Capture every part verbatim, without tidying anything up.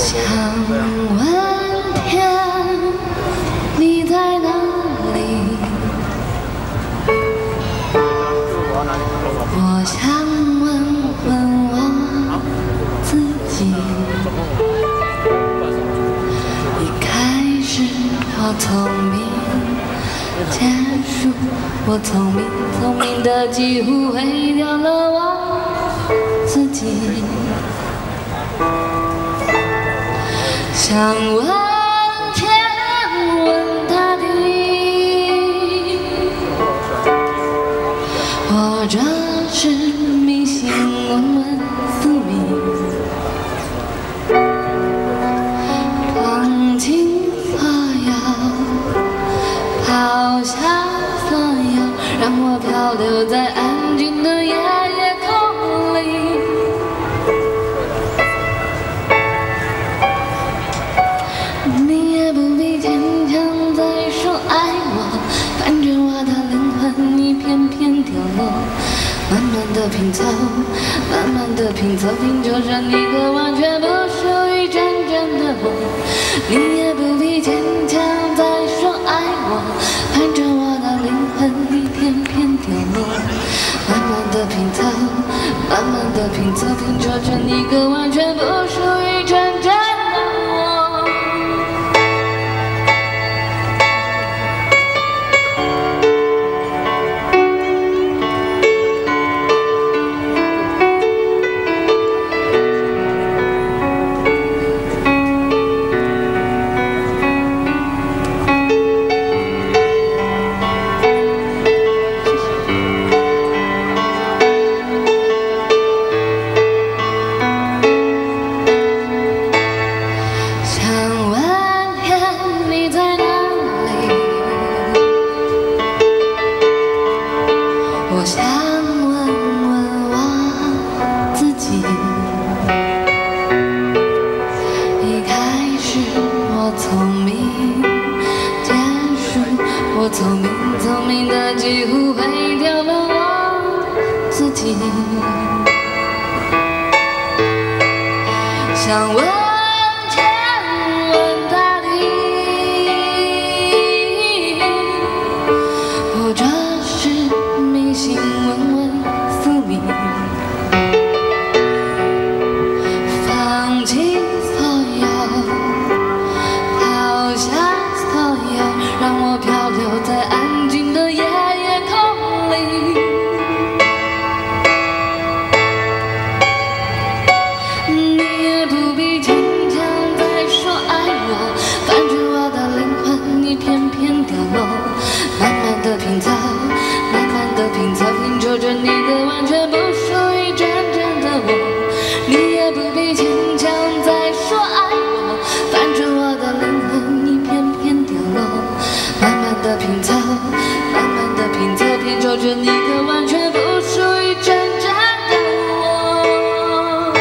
想问天，你在哪里？我想问问我自己。一开始我聪明，结束我聪明，聪明的几乎毁掉了我自己。 想问天，问大地，或者是迷信，问问宿命。放弃所有，抛下所有，让我漂流在安静的夜夜空里。 你也不必坚强再说爱我，反正我的灵魂一片片掉落，慢慢的拼凑，慢慢的拼凑，拼凑成一个完全不属于真正的我。你也不必坚强再说爱我，反正我的灵魂一片片掉落，慢慢的拼凑，慢慢的拼凑，拼凑成一个完全不属于真正。 我想问问我自己，一开始我聪明，结束我聪明，聪明的几乎毁掉了我自己。想问天，问大地，或者是。 心问问宿命，放弃所有，抛下所有，让我漂流在安静的夜夜空里。你也不必坚强再说爱我，反正我的灵魂一片片掉落，慢慢的拼凑。 拼凑拼凑着你的完全不属于真正的我，你也不必坚强再说爱我，反正我的灵魂一片片掉落，慢慢的拼凑，慢慢的拼凑拼凑着你的完全不属于真正的我。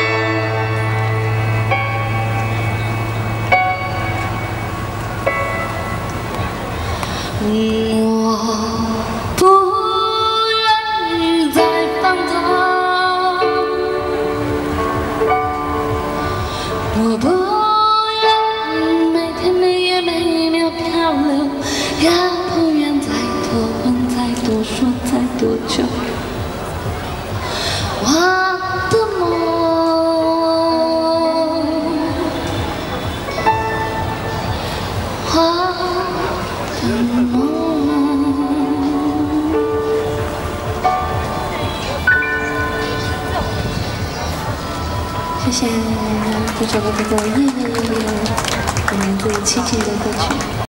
我不。 我不愿每天每夜每秒漂流，也不愿再多问、再多说、再多久。我的梦，我的梦。谢谢。 这首歌叫做《夜夜夜夜》，来自齐秦的歌曲。